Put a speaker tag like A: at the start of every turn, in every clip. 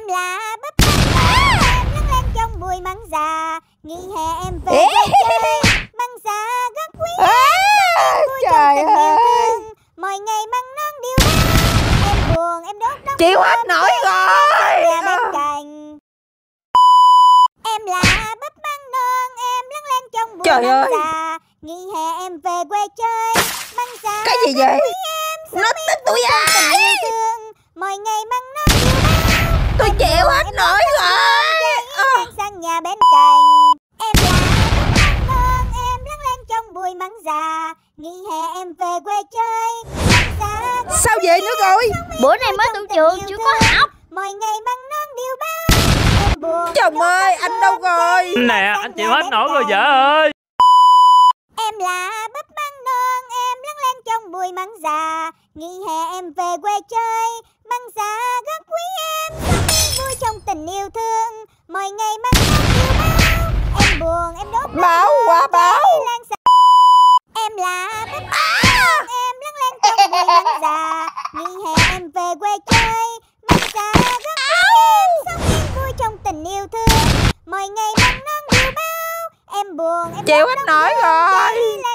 A: Em là bắp băng em lớn lên trong bụi măng già. Nghỉ hè em về quê chơi, măng già rất quý vui trong tình yêu thương. Mọi ngày măng non điêu đáo, em buồn em đốt đống
B: chịu hết nổi rồi.
A: nhà bên cạnh. Em là bắp măng non em lớn lên trong bụi măng già. Nghỉ hè em về quê chơi, măng già
B: cái gì vậy? Nó tích tuổi ai?
A: Mọi ngày măng non điêu đáo,
B: tôi chịu hết nổi rồi.
A: sang nhà bên cạnh. Em là bắp măng non em lớn lên trong bụi măng già. Nghỉ hè em về quê chơi, măng già
B: sao về nữa rồi?
C: Bữa nay mới tụi trường chưa có học.
A: mọi ngày măng non điêu đáo, em buồn.
B: Chồng ơi, anh đâu rồi?
D: Nè, anh chịu hết nổi rồi vợ ơi.
A: Em là bắp măng non em lớn lên trong bụi măng già. Nghỉ hè em về quê chơi, măng già rất quý em sống yên vui trong tình yêu thương. Mọi ngày măng non điêu đáo, em buồn em đốt
B: Báo qua báo.
A: Em là bắp măng non em lớn lên trong bụi măng già. Nghỉ hè em về quê chơi, măng già rất quý em sống yên vui trong tình yêu thương. Mọi ngày măng non điêu đáo, em buồn em
B: chịu hết nổi rồi.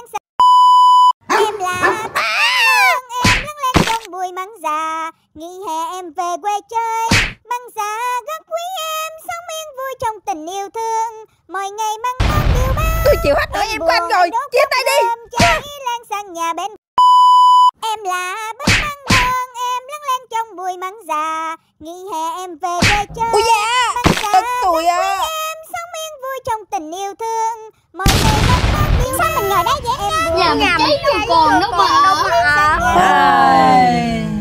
A: Em là bắp măng non em lớn lên trong bụi măng già. Nghỉ hè em về quê chơi, măng già rất quý em sống yên vui trong tình yêu thương. Mọi ngày măng non điêu đáo,
B: Tôi chịu hết nổi em của anh rồi. Chia tay đi.
A: cháy lan sang nhà bên. Em là bắp măng non em lớn lên trong bụi măng già. Nghỉ hè em về quê chơi,
B: Ui da,
A: măng già
B: tức tôi
A: rất quý
B: à.
A: em sống yên vui trong tình yêu thương. Mọi ngày măng non điêu đáo. Sao mình ngồi đây vậy? Em buồn
C: Làm cháy rồi còn đâu mà.
A: sang nhà bên.